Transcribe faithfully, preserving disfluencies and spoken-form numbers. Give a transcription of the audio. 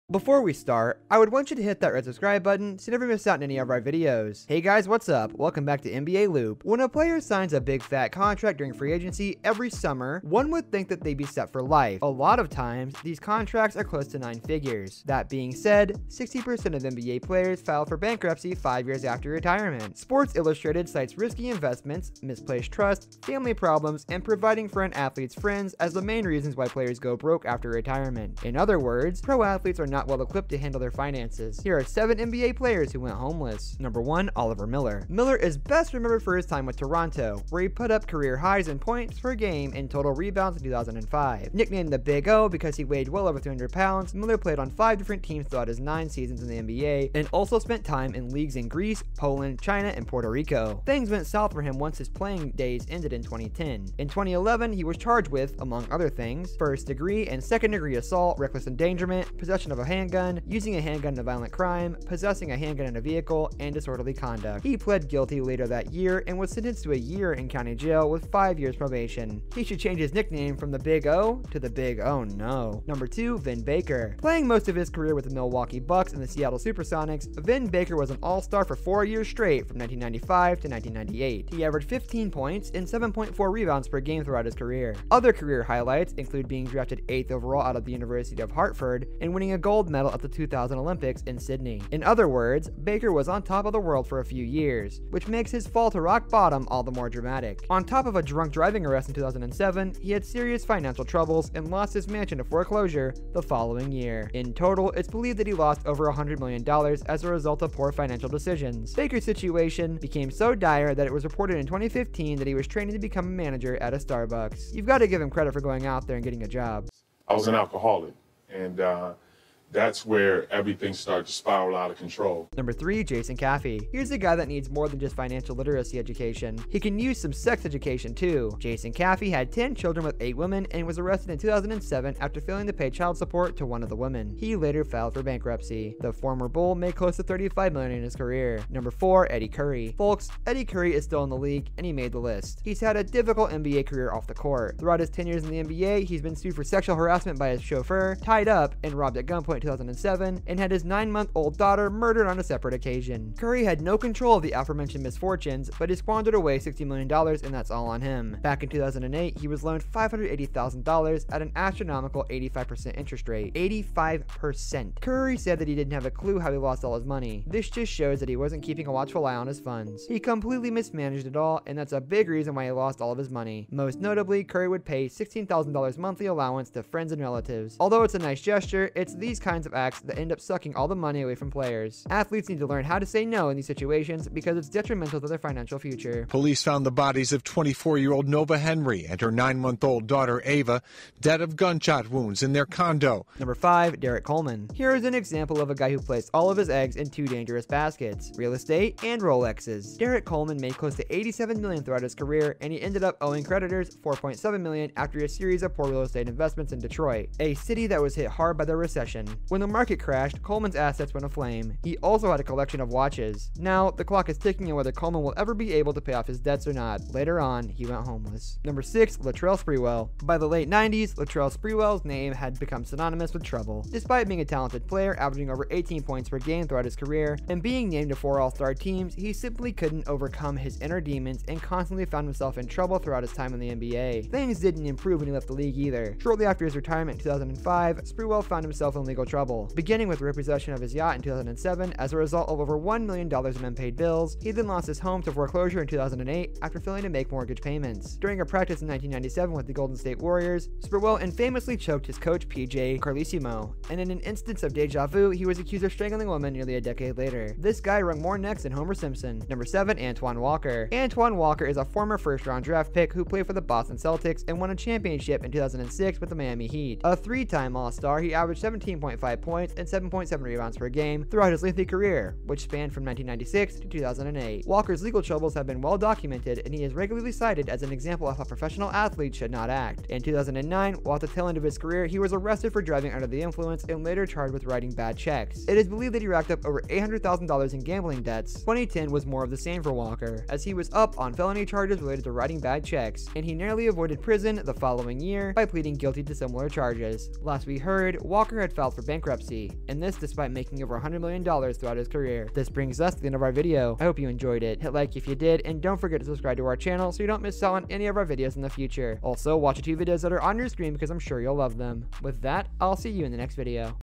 Before we start, I would want you to hit that red subscribe button so you never miss out on any of our videos. Hey guys, what's up? Welcome back to N B A Loop. When a player signs a big fat contract during free agency every summer, one would think that they'd be set for life. A lot of times, these contracts are close to nine figures. That being said, sixty percent of N B A players file for bankruptcy five years after retirement. Sports Illustrated cites risky investments, misplaced trust, family problems, and providing for an athlete's friends as the main reasons why players go broke after retirement. In other words, pro athletes are not well equipped to handle their finances. Here are seven N B A players who went homeless. Number one, Oliver Miller. Miller is best remembered for his time with Toronto, where he put up career highs in points per game and total rebounds in two thousand five. Nicknamed the Big O because he weighed well over three hundred pounds, Miller played on five different teams throughout his nine seasons in the N B A and also spent time in leagues in Greece, Poland, China, and Puerto Rico. Things went south for him once his playing days ended in twenty ten. In twenty eleven, he was charged with, among other things, first degree and second degree assault, reckless endangerment, possession of a handgun, using a handgun in a violent crime, possessing a handgun in a vehicle, and disorderly conduct. He pled guilty later that year and was sentenced to a year in county jail with five years probation. He should change his nickname from the Big O to the Big Oh No. Number two, Vin Baker. Playing most of his career with the Milwaukee Bucks and the Seattle Supersonics, Vin Baker was an all-star for four years straight from nineteen ninety-five to nineteen ninety-eight. He averaged fifteen points and seven point four rebounds per game throughout his career. Other career highlights include being drafted eighth overall out of the University of Hartford and winning a gold medal at the two thousand Olympics in Sydney. In other words, Baker was on top of the world for a few years, which makes his fall to rock bottom all the more dramatic. On top of a drunk driving arrest in two thousand seven, he had serious financial troubles and lost his mansion to foreclosure the following year. In total, it's believed that he lost over one hundred million dollars as a result of poor financial decisions. Baker's situation became so dire that it was reported in twenty fifteen that he was training to become a manager at a Starbucks. You've got to give him credit for going out there and getting a job. I was an alcoholic, and uh, that's where everything started to spiral out of control. Number three, Jason Caffey. Here's a guy that needs more than just financial literacy education. He can use some sex education too. Jason Caffey had ten children with eight women and was arrested in two thousand seven after failing to pay child support to one of the women. He later filed for bankruptcy. The former Bull made close to thirty-five million dollars in his career. Number four, Eddie Curry. Folks, Eddie Curry is still in the league and he made the list. He's had a difficult N B A career off the court. Throughout his ten years in the N B A, he's been sued for sexual harassment by his chauffeur, tied up, and robbed at gunpoint in two thousand seven, and had his nine-month-old daughter murdered on a separate occasion. Curry had no control of the aforementioned misfortunes, but he squandered away sixty million dollars, and that's all on him. Back in two thousand eight, he was loaned five hundred eighty thousand dollars at an astronomical eighty-five percent interest rate. eighty-five percent. Curry said that he didn't have a clue how he lost all his money. This just shows that he wasn't keeping a watchful eye on his funds. He completely mismanaged it all, and that's a big reason why he lost all of his money. Most notably, Curry would pay sixteen thousand dollars monthly allowance to friends and relatives. Although it's a nice gesture, it's these kinds of acts that end up sucking all the money away from players. Athletes need to learn how to say no in these situations because it's detrimental to their financial future. Police found the bodies of twenty-four-year-old Nova Henry and her nine-month-old daughter Ava dead of gunshot wounds in their condo. Number five, Derek Coleman. Here is an example of a guy who placed all of his eggs in two dangerous baskets: real estate and Rolexes. Derek Coleman made close to eighty-seven million dollars throughout his career, and he ended up owing creditors four point seven million dollars after a series of poor real estate investments in Detroit, a city that was hit hard by the recession. When the market crashed, Coleman's assets went aflame. He also had a collection of watches. Now, the clock is ticking on whether Coleman will ever be able to pay off his debts or not. Later on, he went homeless. Number six, Latrell Sprewell. By the late nineties, Latrell Sprewell's name had become synonymous with trouble. Despite being a talented player, averaging over eighteen points per game throughout his career, and being named to four All-Star teams, he simply couldn't overcome his inner demons and constantly found himself in trouble throughout his time in the N B A. Things didn't improve when he left the league either. Shortly after his retirement in two thousand five, Sprewell found himself in legal trouble, beginning with repossession of his yacht in two thousand seven as a result of over one million dollars in unpaid bills. He then lost his home to foreclosure in two thousand eight after failing to make mortgage payments. During a practice in nineteen ninety-seven with the Golden State Warriors, Sprewell infamously choked his coach P J Carlesimo, and in an instance of deja vu, he was accused of strangling a woman nearly a decade later. This guy wrung more necks than Homer Simpson. Number seven, Antoine Walker. Antoine Walker is a former first-round draft pick who played for the Boston Celtics and won a championship in two thousand six with the Miami Heat. A three-time All-Star, he averaged seventeen point five points and seven point seven rebounds per game throughout his lengthy career, which spanned from nineteen ninety-six to two thousand eight. Walker's legal troubles have been well documented, and he is regularly cited as an example of how professional athletes should not act. In two thousand nine, while at the tail end of his career, he was arrested for driving under the influence and later charged with writing bad checks. It is believed that he racked up over eight hundred thousand dollars in gambling debts. twenty ten was more of the same for Walker, as he was up on felony charges related to writing bad checks, and he narrowly avoided prison the following year by pleading guilty to similar charges. Last we heard, Walker had filed for bankruptcy, and this despite making over one hundred million dollars throughout his career. This brings us to the end of our video. I hope you enjoyed it. Hit like if you did, and don't forget to subscribe to our channel so you don't miss out on any of our videos in the future. Also, watch the two videos that are on your screen because I'm sure you'll love them. With that, I'll see you in the next video.